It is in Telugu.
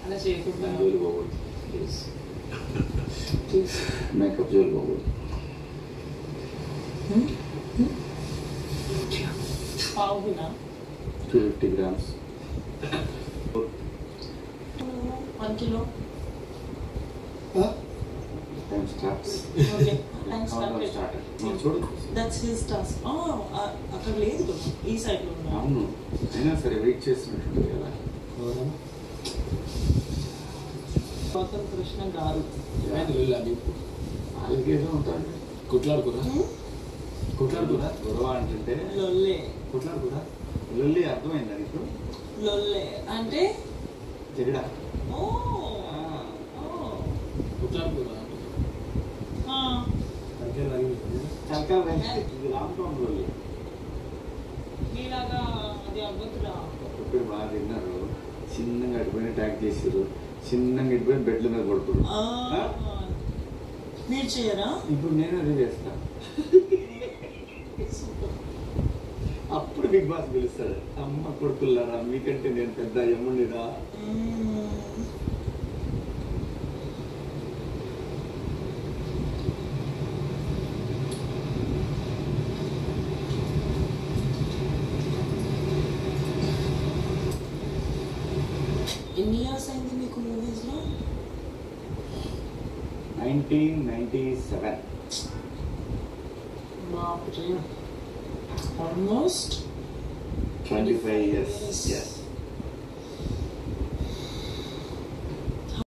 అలా చేయకుండా జోలి పోకూడదు ప్లీజ్ ప్లీజ్ మేకప్ జోలి పోకూడదు. పావునా 250 grams. 1 kilo. Time starts. Okay. Time started. చూడు. That's his task. అక్కడ లేదు కదా ఈ సైడ్ లో ఉన్నా. అవును అయినా సరే వెయిట్ చేస్తున్నట్టుంది కదా. గౌతమ్ కృష్ణ గారు వాళ్ళకేదో ఉంటాడు. కుట్లాడుకురా గొడవ అంటే లొల్లే. కుట్లాడుకురా లొల్లి అర్థమైందా నీకు? లొల్లే అంటే జగడా. కుట్లాడుకురా చలకాల ఇది లాంగ్ టర్మ్ లొల్లి. మీలాగా అది అవ్వదురా. ఒక్కరు బాగా తిన్నారు, చిన్నగా అడిపోయిన ట్యాక్ చేసారు, చిన్నగా అడిపోయిన బెడ్ల మీద పడుతున్నారు. మీరు చేయరా? ఇప్పుడు నేను అదే చేస్తా. అప్పుడు బిగ్ బాస్ పిలుస్తాడు, అమ్మ కొడుకున్నారా మీకంటే నేను పెద్ద ఎమ్ముండిరా. ఎన్ని ఇయర్స్ అయింది మీకు మూవీస్ లో? 1997. Almost 25 years. Yes.